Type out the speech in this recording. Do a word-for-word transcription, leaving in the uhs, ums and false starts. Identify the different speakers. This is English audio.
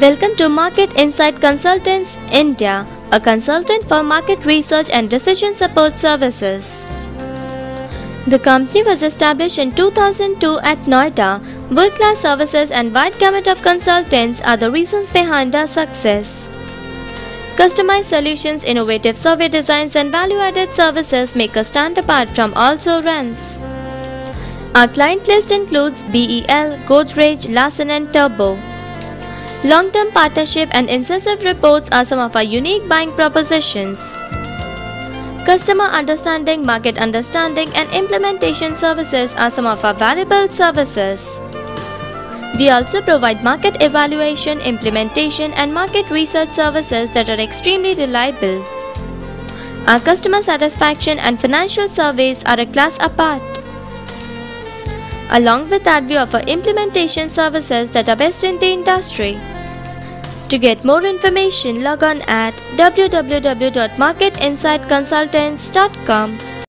Speaker 1: Welcome to Market Insight Consultants India, a consultant for market research and decision support services. The company was established in two thousand two at Noida. World-class services and wide gamut of consultants are the reasons behind our success. Customized solutions, innovative survey designs and value-added services make us stand apart from all so-runs. Our client list includes B E L, Godrej, Larsen and Turbo. Long-term partnership and incisive reports are some of our unique buying propositions. Customer understanding, market understanding and implementation services are some of our valuable services. We also provide market evaluation, implementation and market research services that are extremely reliable. Our customer satisfaction and financial surveys are a class apart. Along with that, we offer implementation services that are best in the industry. To get more information, log on at w w w dot market insight consultants dot com.